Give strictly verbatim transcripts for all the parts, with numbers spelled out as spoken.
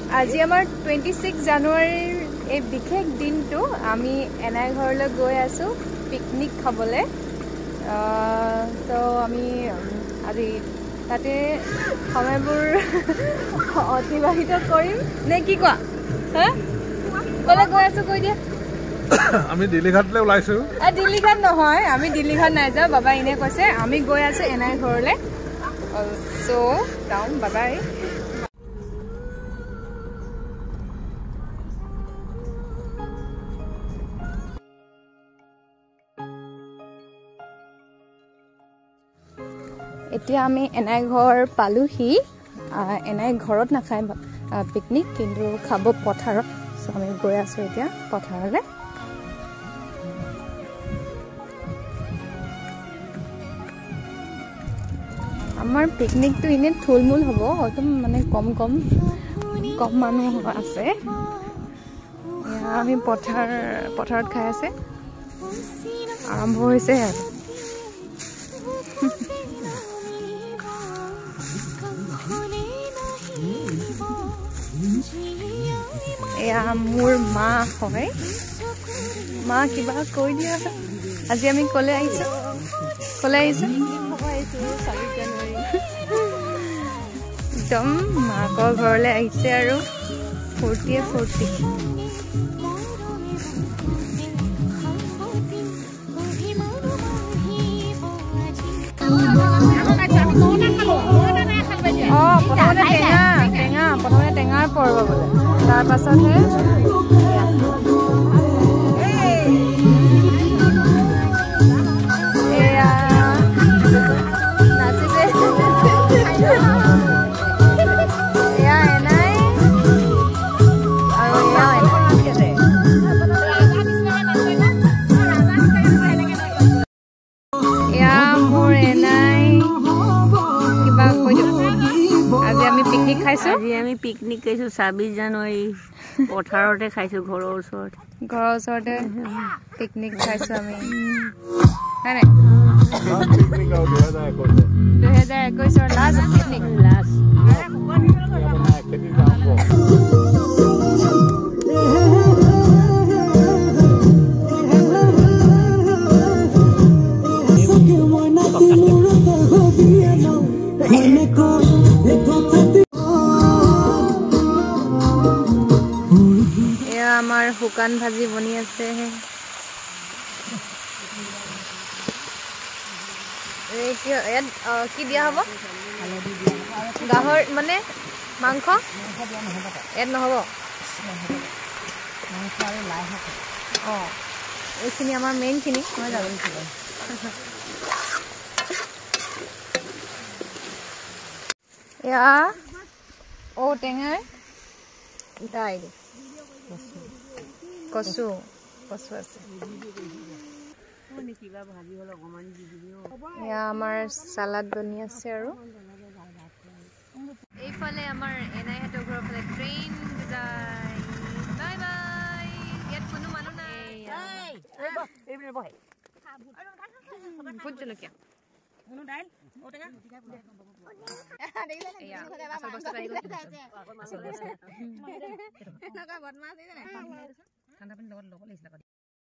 আজি আমাৰ twenty-six জানুৱাৰীৰ এই বিশেষ দিনটো আমি এনাই ঘৰলৈ গৈ আছো পিকনিক খাবলৈ সো আমি আজি তাতে সময়বোৰ অতিবাহিত কৰিম নে কি কোৱা হা কলে গৈ আছো কৈ দিয়া আমি দিল্লীঘাটলৈ ওলাইছো আ দিল্লীঘাট নহয় আমি দিল্লীঘাট নাই যা বাবা ইনে কৈছে আমি গৈ আছো এনাই ঘৰলৈ সো ডাউন বাই বাই এতিয়া আমি এনাই ঘৰ পালোহি এনাই ঘৰত নাখাই পিকনিক কিন্তু খাব পথাৰত সো আমি গৈ আছো এতিয়া পথাৰলৈ আমাৰ পিকনিকটো ইনে থুলমুল হ'ব হয়তো মানে কম কম কম মানুহ আছে আমি পথাৰ পথাৰত খাই আছে আৰম্ভ হৈছে আৰু এয়া মোৰ মা হয় মা কিবা কৈ দিয়া আজি আমি কলে আহিছো কলে আহিছো একদম মাকৰ ঘৰলৈ আহিছে আৰু ফূৰ্তিয়ে ফূৰ্তি অ প্ৰথমতে টেঙা টেঙা প্ৰথমতে টেঙাৰ পৰ্ব বোলে তাৰ পাছতহে এয়া নাচিছে এয়া এনাই আৰু এয়া মোৰ এনাই কিবা কৈ দিওঁ আজি আমি পিকনিক খাইছো আজি আমি পিকনিক খাইছো ছাব্বিছ জানুৱাৰী পথাৰতে খাইছো ঘৰৰ ওচৰত ঘৰৰ ওচৰতে পিকনিক খাইছো আমি হয়নে দুহেজাৰ একৈশৰ লাষ্ট পিকনিক লাষ্ট আমাৰ শুকান ভাজি বনি আছে কি দিয়া হ'ব গাহৰ মানে মাংস ইয়াত নহ'ব অঁ এইখিনি আমাৰ মেইনখিনি মই যাব এয়া ঔটেঙাৰ দাই কচু কচু আছে এয়া আমাৰ সালাড বনি আছে আৰু এইফালে আমাৰ এনাইহঁতৰ ঘৰৰ ফালে ট্ৰেইন যায় বাই বাই ইয়াত কোনো মানুহ নাই ভোট জলকীয়া ঠাণ্ডা পানী লগত ল'ব লাগিছিলে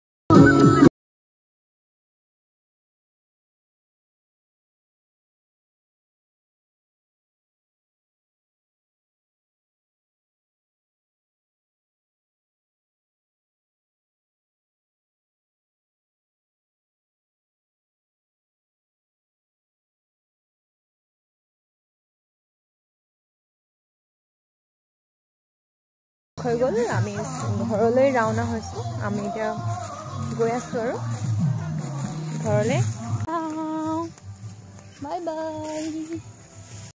হৈ গ'ল আমি ঘৰলৈ ৰাওনা হৈছো আমি এতিয়া গৈ আছো আৰু ঘৰলৈ বাই বাই